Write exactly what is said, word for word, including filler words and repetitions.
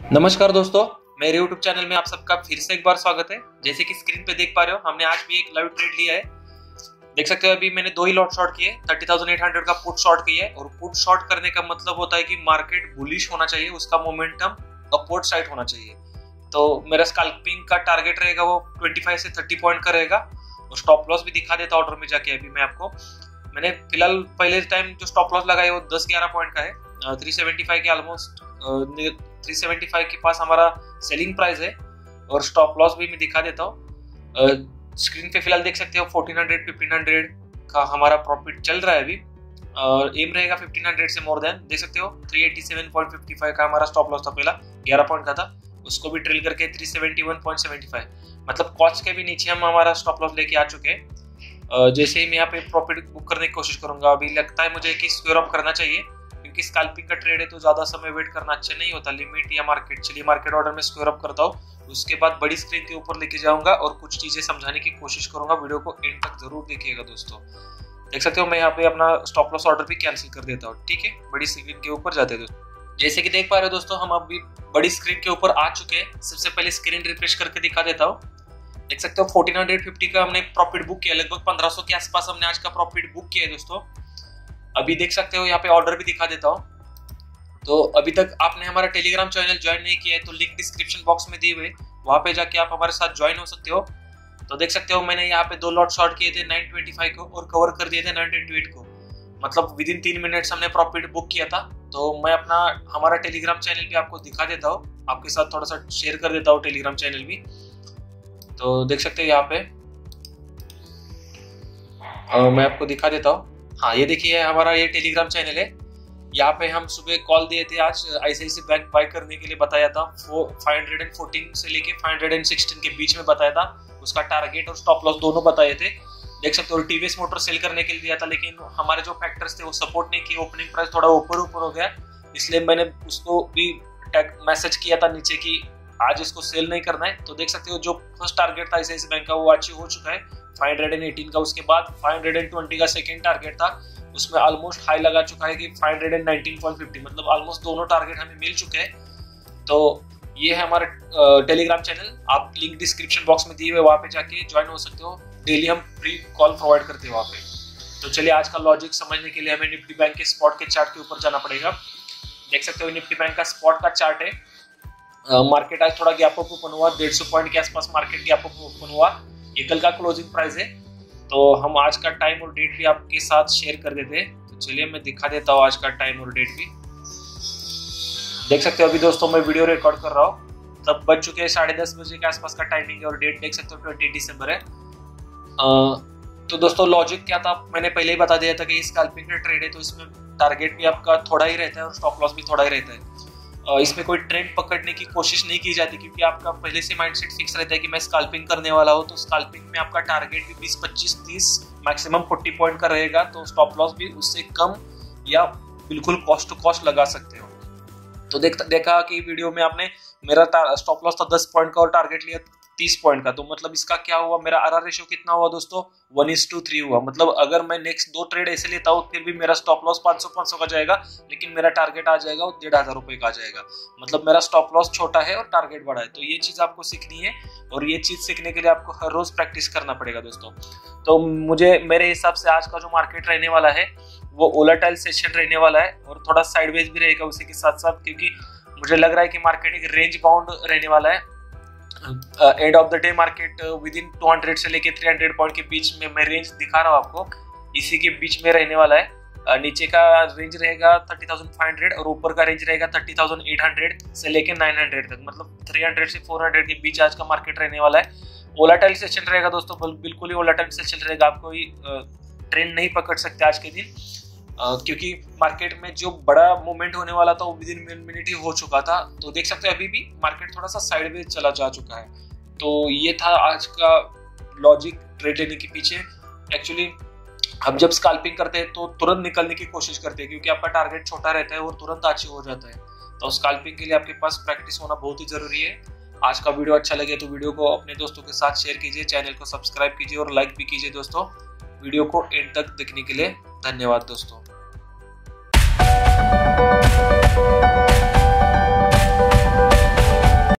नमस्कार दोस्तों, मेरे यूट्यूब चैनल में आप सबका फिर से एक बार स्वागत है। जैसे कि स्क्रीन पे देख पा रहे हो, हमने आज भी एक लाइव ट्रेड लिया है। देख सकते हो अभी मैंने दो ही लॉट शॉर्ट किए, थर्टी थाउजेंड एट हंड्रेड का पुट शॉर्ट किया है। और पुट शॉर्ट करने का मतलब होता है कि मार्केट बुलिश होना चाहिए, उसका मोमेंटम अपवर्ड साइड होना चाहिए। तो मेरा स्कैल्पिंग का टारगेट रहेगा वो पच्चीस से तीस पॉइंट का रहेगा। और स्टॉप लॉस भी दिखा देता ऑर्डर में जाके। अभी मैं आपको मैंने फिलहाल पहले टाइम जो स्टॉप लॉस लगाया वो दस ग्यारह पॉइंट का है, थ्री सेवेंटी फाइव के ऑलमोस्ट थ्री सेवेंटी फाइव के पास हमारा सेलिंग प्राइस है। और स्टॉप लॉस भी मैं दिखा देता हूँ। स्क्रीन पे फिलहाल देख सकते हो फोर्टीन हंड्रेड फिफ्टीन हंड्रेड का हमारा प्रॉफिट चल रहा है अभी। और एम रहेगा फिफ्टीन हंड्रेड से मोर देन। देख सकते हो three eighty seven point fifty five का हमारा स्टॉप लॉस था, पहला ग्यारह पॉइंट का था, उसको भी ट्रिल करके three seventy one point seventy five, मतलब कॉस्ट के भी नीचे हम हमारा स्टॉप लॉस लेके आ चुके हैं। जैसे ही मैं यहाँ पे प्रॉफिट बुक करने की कोशिश करूंगा, अभी लगता है मुझे कि स्क्वायर ऑफ करना चाहिए, क्योंकि स्कैल्पिंग का ट्रेड है तो ज्यादा समय वेट करना अच्छा नहीं होता। लिमिट या मार्केट, चलिए मार्केट ऑर्डर में स्क्वायर अप करता हूँ, उसके बाद बड़ी स्क्रीन के ऊपर लेके जाऊंगा और कुछ चीजें समझाने की कोशिश करूंगा। वीडियो को एंड तक जरूर देखिएगा दोस्तों। देख सकते हो मैं यहाँ पे अपना स्टॉप लॉस ऑर्डर भी कैंसिल कर देता हूँ। ठीक है, बड़ी स्क्रीन के ऊपर जाते हैं दोस्तों। जैसे कि देख पा रहे हो दोस्तों, हम अभी बड़ी स्क्रीन के ऊपर आ चुके हैं। सबसे पहले स्क्रीन रिफ्रेश करके दिखा देता हूँ। देख सकते हो फोर्टीन हंड्रेड फिफ्टी का हमने प्रॉफिट बुक किया, लगभग पंद्रह सौ के आसपास हमने आज का प्रॉफिट बुक किया है दोस्तों। अभी देख सकते हो यहाँ पे ऑर्डर भी दिखा देता हूँ। तो अभी तक आपने हमारा टेलीग्राम चैनल ज्वाइन नहीं किया है तो लिंक डिस्क्रिप्शन बॉक्स में दिए हुए, वहां पे जाके आप हमारे साथ ज्वाइन हो सकते हो। तो देख सकते हो मैंने यहाँ पे दो लॉट शॉर्ट किए थे नाइन ट्वेंटी फाइव को और कवर कर दिए थे नाइन ट्वेंटी एट को, मतलब विद इन तीन मिनट्स हमने प्रॉफिट बुक किया था। तो मैं अपना हमारा टेलीग्राम चैनल भी आपको दिखा देता हूँ, आपके साथ थोड़ा सा शेयर कर देता हूँ टेलीग्राम चैनल भी। तो देख सकते हो यहाँ पे आ, मैं आपको दिखा देता हूँ। हाँ, ये देखिए हमारा ये टेलीग्राम चैनल है। यहाँ पे हम सुबह कॉल दिए थे, आज आईसीआईसीआई बैंक बाय करने के लिए बताया था। फाइव फोर्टीन से लेके फाइव सिक्सटीन के बीच में बताया था, उसका टारगेट और स्टॉप लॉस दोनों बताए थे। देख सकते हो टीवीएस मोटर सेल करने के लिए दिया था, लेकिन हमारे जो फैक्टर्स थे वो सपोर्ट नहीं किए। ओपनिंग प्राइस थोड़ा ऊपर ऊपर हो गया, इसलिए मैंने उसको भी मैसेज किया था नीचे कि आज इसको सेल नहीं करना है। तो देख सकते हो जो फर्स्ट टारगेट था आईसीआईसीआई बैंक का वो अचीव हो चुका है फाइव एटीन का। उसके बाद फाइव ट्वेंटी का सेकेंड टारगेट था, उसमें ऑलमोस्ट हाई लगा चुका है कि फाइव नाइनटीन पॉइंट फिफ्टी, मतलब ऑलमोस्ट दोनों टारगेट हमें मिल चुके हैं। तो ये है हमारा टेलीग्राम चैनल, आप लिंक डिस्क्रिप्शन बॉक्स में दिए हुए, वहां पे जाके ज्वाइन हो सकते हो। डेली हम फ्री कॉल प्रोवाइड करते हैं वहां पे। तो चलिए आज का लॉजिक समझने के लिए हमें निफ्टी बैंक के स्पॉट के चार्ट के ऊपर जाना पड़ेगा। देख सकते हो निफ्टी बैंक का स्पॉट का चार्ट है। मार्केट आज थोड़ा गैप अप ओपन हुआ, डेढ़ सौ पॉइंट के आसपास मार्केट गैप अप ओपन हुआ। ये कल का क्लोजिंग प्राइस है। तो हम आज का टाइम और डेट भी आपके साथ शेयर कर देते हैं। तो चलिए मैं दिखा देता हूँ आज का टाइम और डेट भी। देख सकते हो अभी दोस्तों मैं वीडियो रिकॉर्ड कर रहा हूँ, तब बज चुके हैं साढ़े दस बजे के आसपास का टाइमिंग है। और डेट देख सकते हो ट्वेंटी दिसंबर है। आ, तो दोस्तों लॉजिक क्या था, मैंने पहले ही बता दिया था कि स्कैल्पिंग का ट्रेड है तो इसमें टारगेट भी आपका थोड़ा ही रहता है और स्टॉप लॉस भी थोड़ा ही रहता है। इसमें कोई ट्रेंड पकड़ने की कोशिश नहीं की जाती, क्योंकि आपका पहले से माइंडसेट फिक्स रहता है कि मैं स्कैल्पिंग करने वाला हूँ। तो स्कैल्पिंग में आपका टारगेट भी बीस पच्चीस तीस मैक्सिमम चालीस पॉइंट का रहेगा। तो स्टॉप लॉस भी उससे कम या बिल्कुल कॉस्ट टू कॉस्ट लगा सकते हो। तो देख देखा कि वीडियो में आपने मेरा स्टॉप लॉस था दस पॉइंट का और टारगेट लिया तीस पॉइंट का। तो मतलब इसका क्या हुआ, मेरा आर आर रेशियो कितना हुआ दोस्तों, वन इज टू थ्री हुआ। मतलब अगर मैं नेक्स्ट दो ट्रेड ऐसे लेता हूँ फिर भी मेरा स्टॉप लॉस पाँच सौ पाँच सौ का जाएगा, लेकिन मेरा टारगेट आ जाएगा वो डेढ़ हजार रुपए का आ जाएगा। मतलब मेरा स्टॉप लॉस छोटा है और टारगेट बड़ा है। तो ये चीज आपको सीखनी है और ये चीज सीखने के लिए आपको हर रोज प्रैक्टिस करना पड़ेगा दोस्तों। तो मुझे मेरे हिसाब से आज का जो मार्केट रहने वाला है वो वोलेटाइल सेशन रहने वाला है और थोड़ा साइडवेज भी रहेगा उसी के साथ साथ, क्योंकि मुझे लग रहा है कि मार्केट एक रेंज बाउंड रहने वाला है। End of the day market within two hundred से लेके थ्री हंड्रेड पॉइंट के बीच में मैं रेंज दिखा रहा हूँ आपको, इसी के बीच में रहने वाला है। uh, नीचे का रेंज रहेगा थर्टी थाउजेंड फाइव हंड्रेड और ऊपर का रेंज रहेगा थर्टी थाउजेंड एट हंड्रेड से लेके नाइन हंड्रेड तक, मतलब थ्री हंड्रेड से फोर हंड्रेड के बीच आज का मार्केट रहने वाला है। वोलेटाइल सेशन रहेगा दोस्तों, बिल्कुल ही वोलेटाइल सेशन रहेगा। आपको ट्रेंड नहीं पकड़ सकते आज के दिन, Uh, क्योंकि मार्केट में जो बड़ा मूवमेंट होने वाला था वो विद इन मिनट ही हो चुका था। तो देख सकते हैं अभी भी मार्केट थोड़ा सा साइडवेज चला जा चुका है। तो ये था आज का लॉजिक ट्रेड लेने के पीछे। एक्चुअली हम जब स्कैल्पिंग करते हैं तो तुरंत निकलने की कोशिश करते हैं, क्योंकि आपका टारगेट छोटा रहता है और तुरंत अचीव हो जाता है। तो स्कैल्पिंग के लिए आपके पास प्रैक्टिस होना बहुत ही जरूरी है। आज का वीडियो अच्छा लगे तो वीडियो को अपने दोस्तों के साथ शेयर कीजिए, चैनल को सब्सक्राइब कीजिए और लाइक भी कीजिए दोस्तों। वीडियो को एंड तक देखने के लिए धन्यवाद दोस्तों।